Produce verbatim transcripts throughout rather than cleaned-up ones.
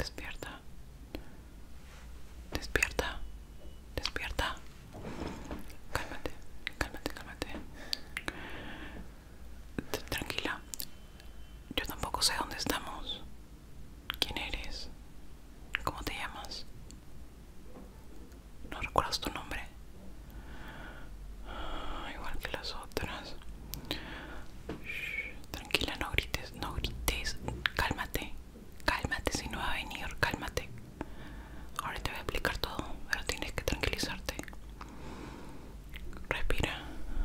Despierta. Despierta. Despierta. Cálmate, cálmate, cálmate. T- Tranquila. Yo tampoco sé dónde estamos. ¿Quién eres? ¿Cómo te llamas? ¿No recuerdas tu nombre? Igual que las otras. Shh, tranquila, no grites, no grites. Cálmate, cálmate, si no va a venir, cálmate. Ahora te voy a explicar todo, pero tienes que tranquilizarte. Respira.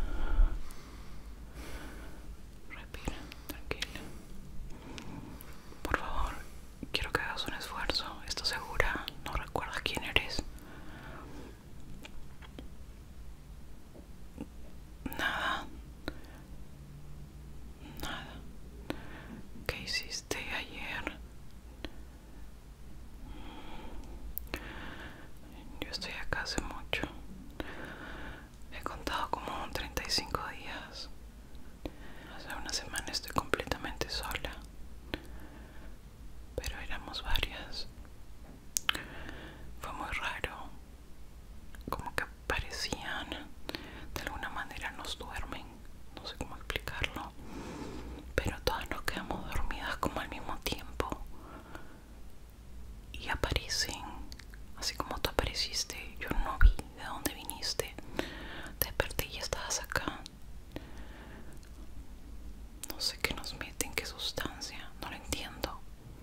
Respira, tranquila. Por favor, quiero que hagas un esfuerzo. ¿Estás segura? ¿No recuerdas quién eres? Nada. Nada. ¿Qué hiciste ayer? Yo estoy acá hace mucho. He contado como treinta y cinco días. Hace una semana estoy completamente sola. Pero éramos varias. Fue muy raro. Como que parecían. De alguna manera nos duermen. No sé cómo explicarlo. Pero todas nos quedamos dormidas como al mismo tiempo. Y aparecen. Así como tú apareciste. Yo no vi de dónde viniste. Desperté y ya estabas acá. No sé qué nos meten, qué sustancia. No lo entiendo.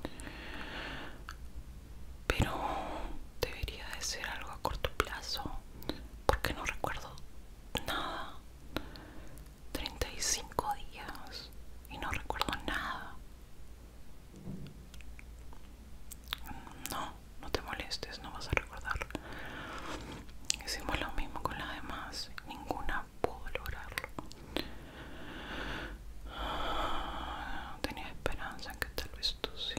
Pero debería de ser algo a corto plazo. Porque no recuerdo nada. treinta y cinco días. Y no recuerdo nada. No, no te molestes, no vas a recordar. Hicimos lo mismo con las demás. Ninguna pudo lograrlo. Tenía esperanza en que tal vez tú sí.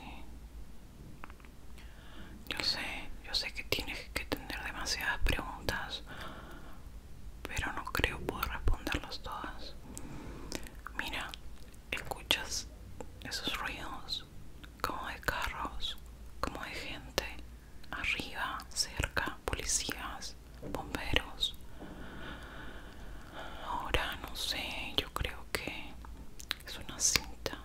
Yo sé, yo sé que tienes que tener demasiadas preguntas, pero no creo poder responderlas todas. Mira, ¿escuchas esos ruidos? Como de carros, como de gente. Arriba, cerca, policías, bomberos. Ahora no sé, yo creo que es una cinta.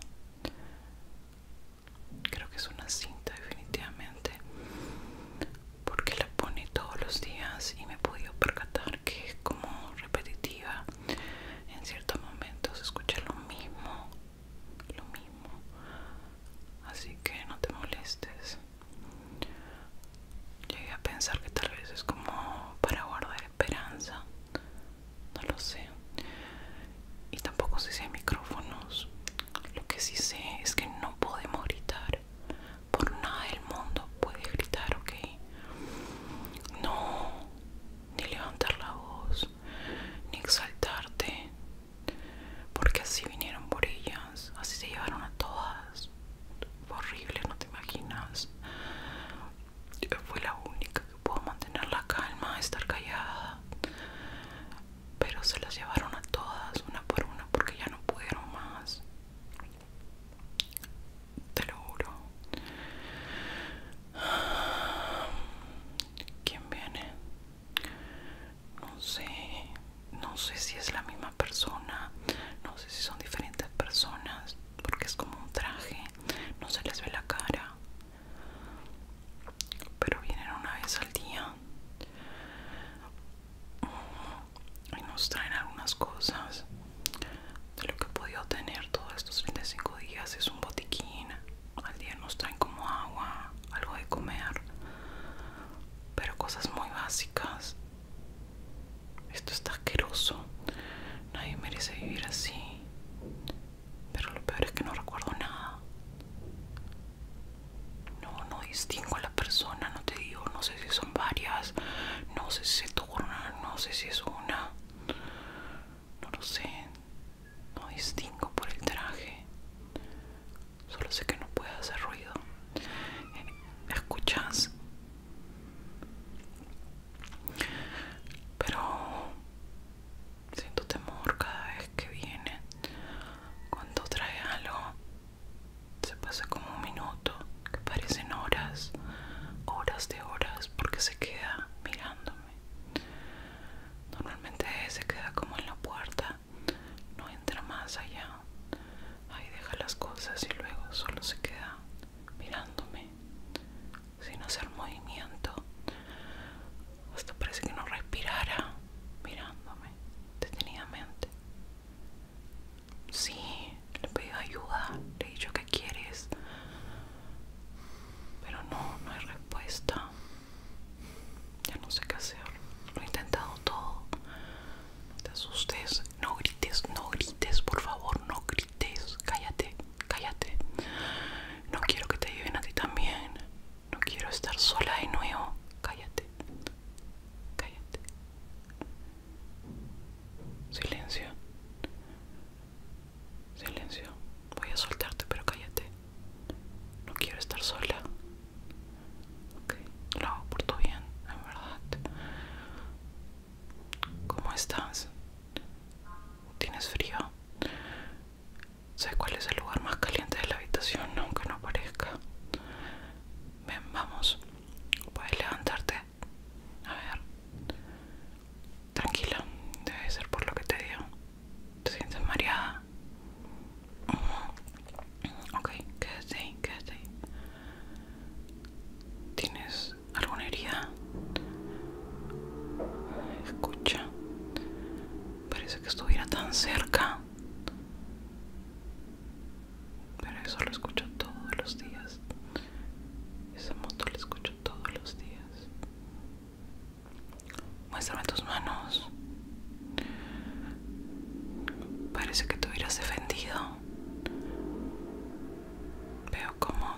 Creo que es una cinta definitivamente. Porque la pone todos los días y me he podido percatar que es como repetitiva. En ciertos momentos se escucha lo mismo, lo mismo. Así que no te molestes. Llegué a pensar que tal vez es como para guardar esperanza. No lo sé. Y tampoco sé si hay micrófonos. Lo que sí sé es que no podemos gritar. Por nada del mundo puedes gritar, ¿ok? No, ni levantar la voz, ni exaltarte. Porque así vinieron por ellas. Así se llevaron a todas. Fue horrible, no te imaginas. Yo fui la única que pudo mantener la calma, estar callada. Pero se las llevaron a todas, una por una, porque ya no pudieron más. Te lo juro. ¿Quién viene? No sé. No sé si es la misma persona. No sé si son diferentes personas. Porque es como un traje. No se les ve la cara. Pero vienen una vez al día. Y nos traen algunas cosas. De lo que he podido tener todos estos treinta y cinco días es un botiquín. Al día nos traen como agua, algo de comer, pero cosas muy básicas. Esto está asqueroso. Nadie merece vivir así. Pero lo peor es que no recuerdo nada. No, no distingo a la persona, no te digo, no sé si son varias, no sé si se turnan, no sé si es una. No lo sé. No distingo por el traje. Solo sé que no puede hacer ruido. ¿Escuchas? Pero siento temor cada vez que viene. Cuando trae algo, se pasa como un minuto, que parecen horas.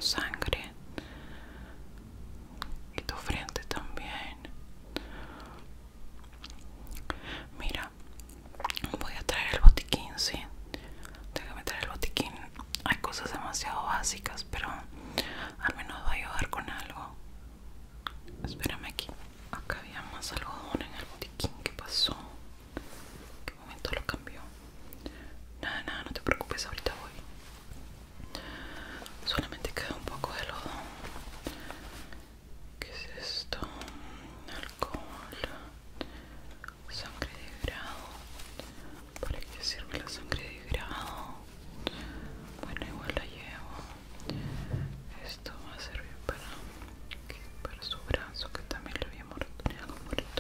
con sangre y tu frente también. Mira, voy a traer el botiquín, sí. Déjame traer el botiquín. Hay cosas demasiado básicas, pero al menos va a ayudar con algo. Espérame aquí. Acá había más algodón en el botiquín. ¿Qué pasó? ¿En qué momento lo cambió? Nada, nada, no te preocupes, ahorita voy. Solamente queda un poco de algodón. ¿Qué es esto? Alcohol. Sangre de grado. ¿Para qué sirve la sangre de grado? Bueno, igual la llevo. Esto va a servir para, para su brazo, que también le había moretones.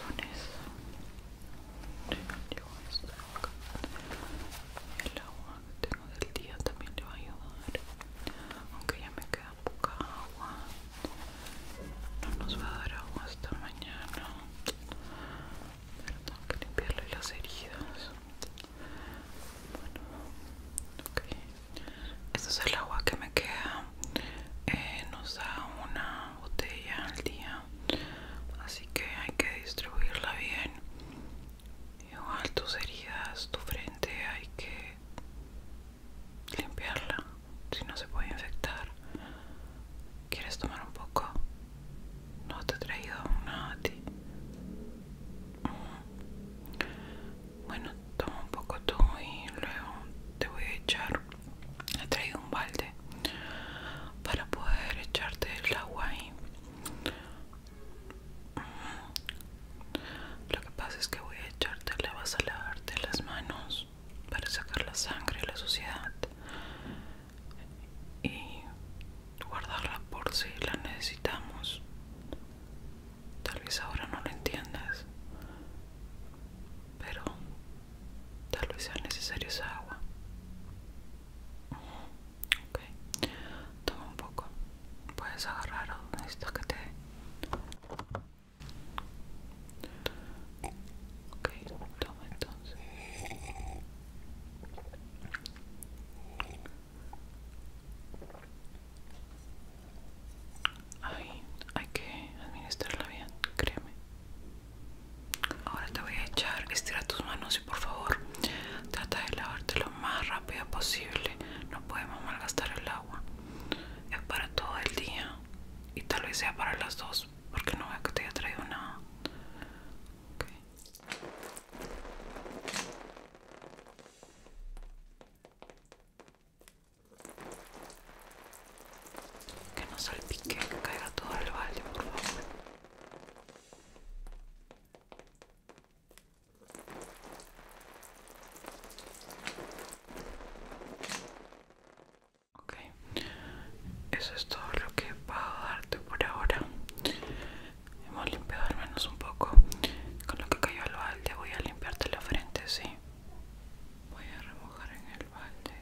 Llevo esto acá. El agua que tengo del día también le va a ayudar. Aunque ya me queda poca agua. No nos va a dar agua hasta mañana. Pero tengo que limpiarle las heridas. Bueno, ok. Este es el agua que me queda. Eh, nos da una botella al día. Así que hay que distribuirla bien. Igual tus heridas, tu frente, hay que limpiarla. Si no se puede infectar. ¿Quieres tomar un poco? No te he traído nada a ti. Bueno, toma un poco tú y luego te voy a echar. He traído un balde para poder echarte el agua ahí. Lo que pasa es que voy a echarte, le vas a lavarte las manos para sacar la sangre, la suciedad, y guardarla por si la necesitamos. Tal vez ahora no lo entiendas, pero tal vez sea necesario esa agua. Ok, toma un poco. Puedes agarrar o necesitas que te dé. Ok, toma entonces. Ay, hay que administrarla bien, créeme. Ahora te voy a echar, estira tus manos y por favor trata de lavarte lo más rápido posible. No podemos malgastar el agua. Es para todo el día y tal vez sea para las dos, porque no veo que te haya traído nada. Okay. Que no salpique, que caiga todo el balde, por favor. Ok, eso es todo lo que puedo darte por ahora. Hemos limpiado al menos un poco. Con lo que cayó al balde voy a limpiarte la frente, sí. Voy a remojar en el balde.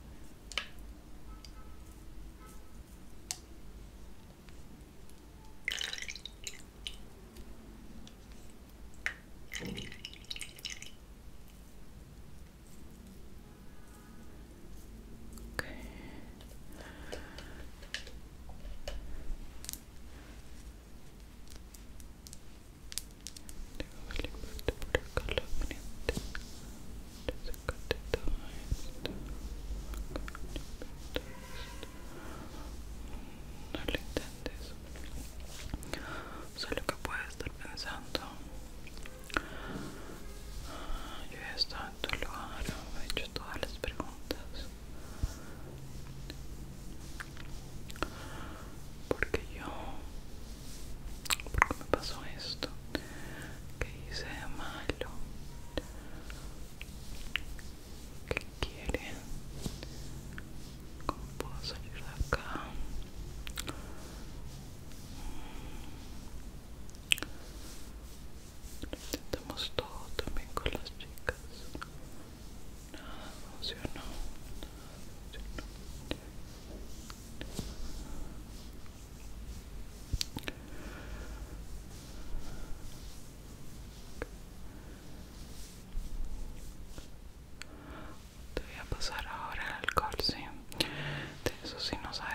Ok. Déjame limpiarte por acá la frente. Sacate todo esto. No lo intentes. Sé lo que puedes estar pensando. Yo ya estaba en tu lugar, me he hecho todas las preguntas. Porque yo, porque me pasó esto, que hice de malo, que quieren, cómo puedo salir de acá. Lo intentamos todo también con las chicas. Nada funcionó, nada funcionó. Te voy a pasar ahora el alcohol, sí. De eso sí nos